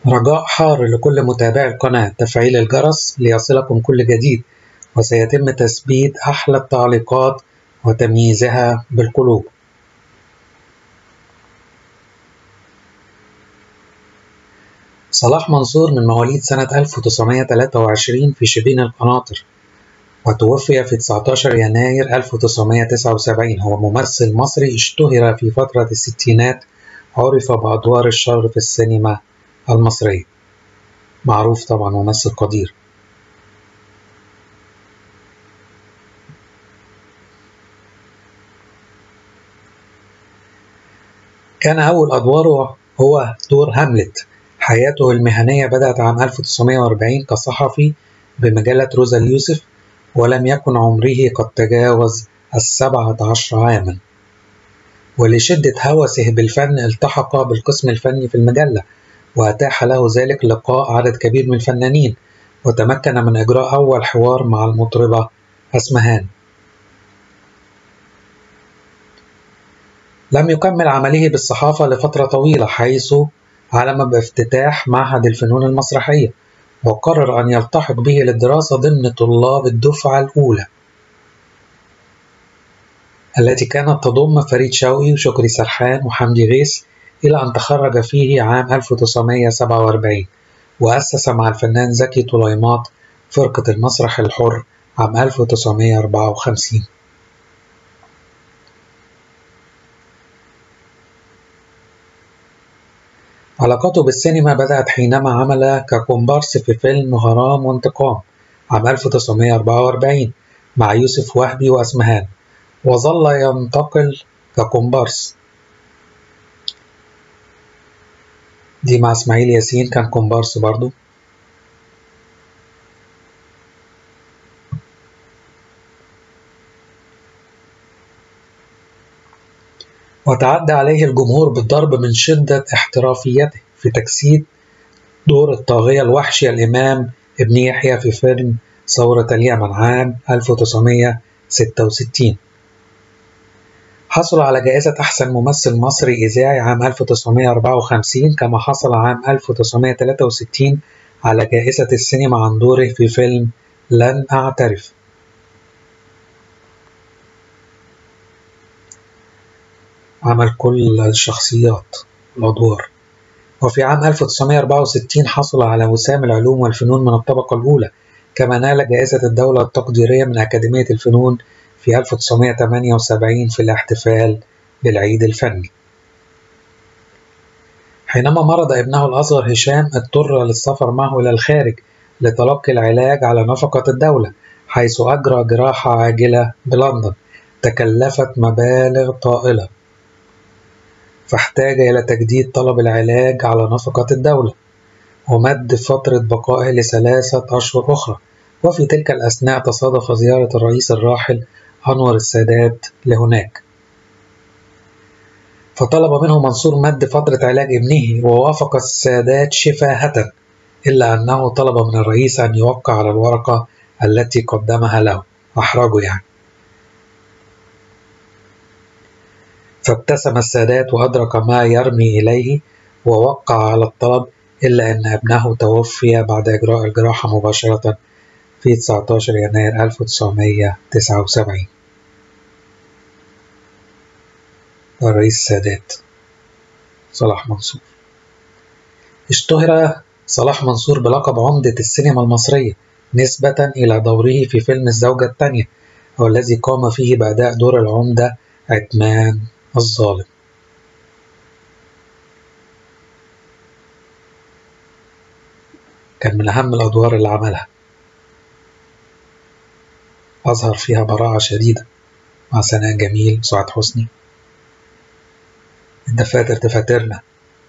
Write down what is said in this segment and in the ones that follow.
رجاء حار لكل متابعي القناة تفعيل الجرس ليصلكم كل جديد، وسيتم تثبيت أحلى التعليقات وتمييزها بالقلوب. صلاح منصور من مواليد سنة 1923 في شبين القناطر، وتوفي في 19 يناير 1979. هو ممثل مصري اشتهر في فترة الستينات، عرف بأدوار الشر في السينما المصرية. معروف طبعا، ممثل قدير. كان أول أدواره هو دور هاملت. حياته المهنية بدأت عام 1940 كصحفي بمجلة روزا اليوسف، ولم يكن عمره قد تجاوز 17 عاما. ولشدة هوسه بالفن التحق بالقسم الفني في المجلة، وأتاح له ذلك لقاء عدد كبير من الفنانين، وتمكن من إجراء أول حوار مع المطربة أسمهان. لم يكمل عمله بالصحافة لفترة طويلة، حيث علم بافتتاح معهد الفنون المسرحية، وقرر أن يلتحق به للدراسة ضمن طلاب الدفعة الأولى، التي كانت تضم فريد شوقي وشكري سرحان وحمدي غيث، إلى أن تخرج فيه عام 1947، وأسس مع الفنان زكي طليمات فرقة المسرح الحر عام 1954. علاقته بالسينما بدأت حينما عمل ككومبارس في فيلم غرام وانتقام عام 1944 مع يوسف وهبي وأسمهان، وظل ينتقل ككومبارس. دي مع إسماعيل ياسين كان كومبارس برضو. وتعدى عليه الجمهور بالضرب من شدة احترافيته في تجسيد دور الطاغية الوحشي الإمام ابن يحيى في فيلم ثورة اليمن عام 1966. حصل على جائزة أحسن ممثل مصري إذاعي عام 1954، كما حصل عام 1963 على جائزة السينما عن دوره في فيلم لن أعترف. عمل كل الشخصيات والأدوار. وفي عام 1964 حصل على وسام العلوم والفنون من الطبقة الأولى، كما نال جائزة الدولة التقديرية من أكاديمية الفنون في 1978 في الاحتفال بالعيد الفني. حينما مرض ابنه الأصغر هشام، اضطر للسفر معه إلى الخارج لتلقي العلاج على نفقة الدولة، حيث أجرى جراحة عاجلة بلندن تكلفت مبالغ طائلة، فاحتاج إلى تجديد طلب العلاج على نفقة الدولة، ومد فترة بقائه ل3 أشهر أخرى. وفي تلك الأثناء تصادف زيارة الرئيس الراحل أنور السادات لهناك، فطلب منه منصور مد فترة علاج ابنه، ووافق السادات شفاهة، إلا أنه طلب من الرئيس أن يوقع على الورقة التي قدمها له، أحرجه يعني. فابتسم السادات وأدرك ما يرمي إليه، ووقع على الطلب، إلا أن ابنه توفي بعد إجراء الجراحة مباشرة في 19 يناير 1979. الرئيس السادات صلاح منصور. اشتهر صلاح منصور بلقب عمدة السينما المصرية نسبة إلى دوره في فيلم الزوجة الثانية، والذي قام فيه بأداء دور العمدة عثمان الظالم. كان من أهم الأدوار اللي عملها، أظهر فيها براعة شديدة مع سناء جميل وسعاد حسني. الدفاتر دفاترنا.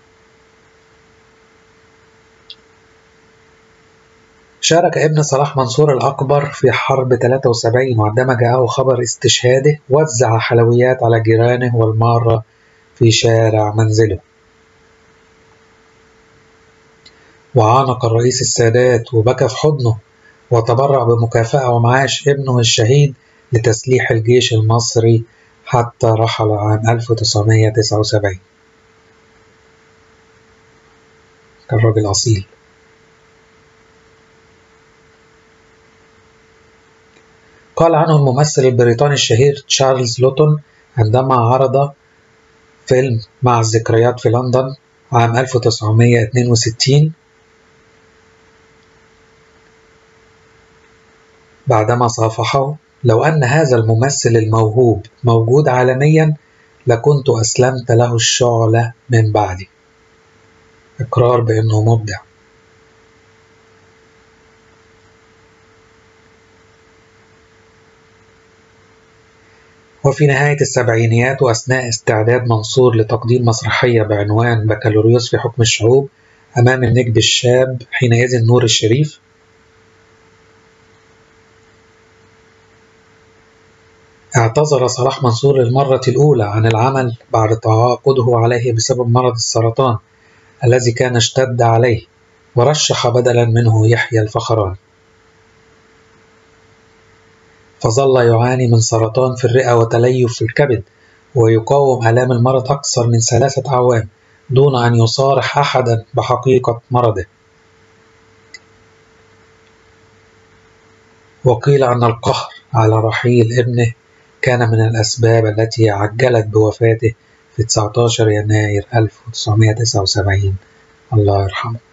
شارك ابن صلاح منصور الأكبر في حرب 73، وعندما جاءه خبر استشهاده وزع حلويات على جيرانه والمارة في شارع منزله. وعانق الرئيس السادات وبكى في حضنه، وتبرع بمكافأة ومعاش ابنه الشهيد لتسليح الجيش المصري حتى رحل عام 1979. كان راجل أصيل. قال عنه الممثل البريطاني الشهير تشارلز لوتون عندما عرض فيلم مع الذكريات في لندن عام 1962 بعدما صافحه: لو أن هذا الممثل الموهوب موجود عالميا لكنت أسلمت له الشعلة من بعدي. إقرار بأنه مبدع. وفي نهاية السبعينيات وأثناء استعداد منصور لتقديم مسرحية بعنوان بكالوريوس في حكم الشعوب أمام النجم الشاب حينئذ نور الشريف، اعتذر صلاح منصور للمرة الأولى عن العمل بعد تعاقده عليه بسبب مرض السرطان الذي كان اشتد عليه، ورشح بدلا منه يحيى الفخراني، فظل يعاني من سرطان في الرئة وتليف في الكبد، ويقاوم آلام المرض أكثر من 3 أعوام دون أن يصارح أحدا بحقيقة مرضه. وقيل أن القهر على رحيل ابنه كان من الأسباب التي عجلت بوفاته في 19 يناير 1979. الله يرحمه.